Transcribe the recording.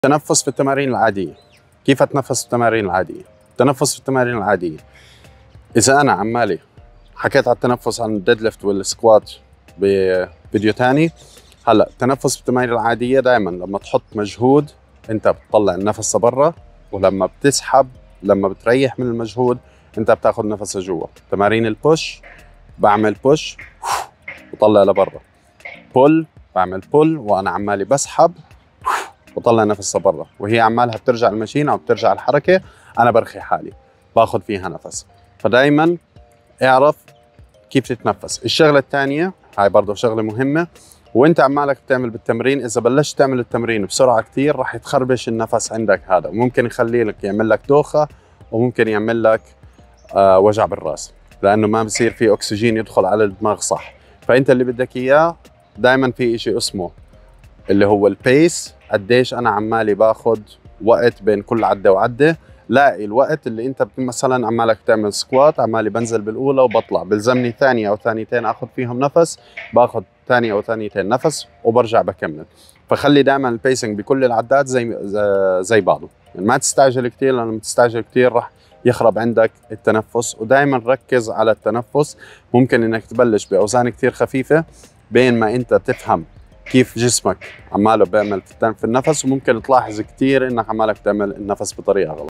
التنفس في التمارين العادية. كيف أتنفس في التمارين العادية؟ التنفس في التمارين العادية، إذا أنا عمالي حكيت على التنفس عن الديد ليفت والسكوات بفيديو تاني. هلا التنفس في التمارين العادية دائما لما تحط مجهود أنت بتطلع النفس لبرا، ولما بتسحب لما بتريح من المجهود أنت بتاخذ نفس جوا. تمارين البوش بعمل بوش وطلع لبرا، بول بعمل بول وأنا عمالي بسحب وطلع نفس لبرا، وهي عمالها بترجع الماشينة او بترجع الحركه، انا برخي حالي باخذ فيها نفس. فدائما اعرف كيف تتنفس. الشغله الثانيه هاي برضه شغله مهمه، وانت عمالك بتعمل بالتمرين، اذا بلشت تعمل التمرين بسرعه كثير راح يتخربش النفس عندك، هذا ممكن يخلي لك يعمل لك دوخه وممكن يعمل لك وجع بالراس، لانه ما بصير في اكسجين يدخل على الدماغ صح. فانت اللي بدك اياه دائما في شيء اسمه اللي هو البيس، قديش انا عمالي باخذ وقت بين كل عده وعده. لاقي الوقت اللي انت مثلا عمالك تعمل سكوات، عمالي بنزل بالاولى وبطلع، بلزمني ثانيه او ثانيتين اخذ فيهم نفس، باخذ ثانيه او ثانيتين نفس وبرجع بكمل. فخلي دائما البيسنج بكل العدات زي بعضه، يعني ما تستعجل كثير، لانه تستعجل كثير راح يخرب عندك التنفس. ودائما ركز على التنفس. ممكن انك تبلش باوزان كثير خفيفه بين ما انت تفهم كيف جسمك عماله بيعمل في النفس، وممكن تلاحظ كثير انك عمالك تعمل النفس بطريقه غلط.